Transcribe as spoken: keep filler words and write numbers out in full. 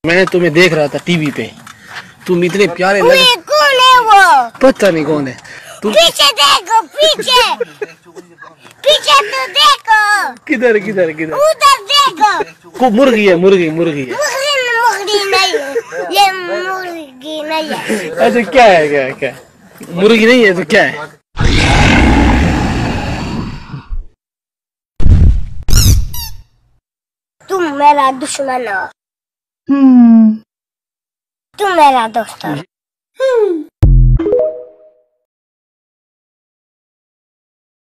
मैंने तुम्हें देख रहा था टीवी पे, तुम इतने प्यारे लगे। कौन है वो? पता नहीं कौन है। तुम पीछे देखो, पीछे पीछे तो देखो। किधर किधर किधर? उधर देखो। को मुर्गी है, मुर्गी मुर्गी है। मुर्गी मुर्गी नहीं है, ये मुर्गी नहीं है। अच्छा क्या है, क्या है, क्या है? मुर्गी नहीं है तो क्या है? तुम मेरा दुश्मन हो, तुम मेरा दोस्त हो।